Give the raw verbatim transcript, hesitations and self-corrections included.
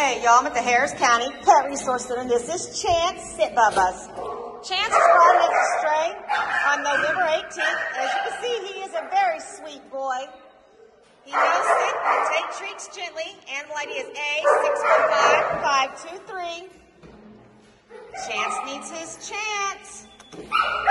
Hey, y'all, I'm at the Harris County Pet Resource Center. This is Chance. Sit, Bubba's. Chance was brought in as a stray on November eighteenth. As you can see, he is a very sweet boy. He knows sit and take treats gently. Animal I D is A six one five five two three. Chance needs his chance.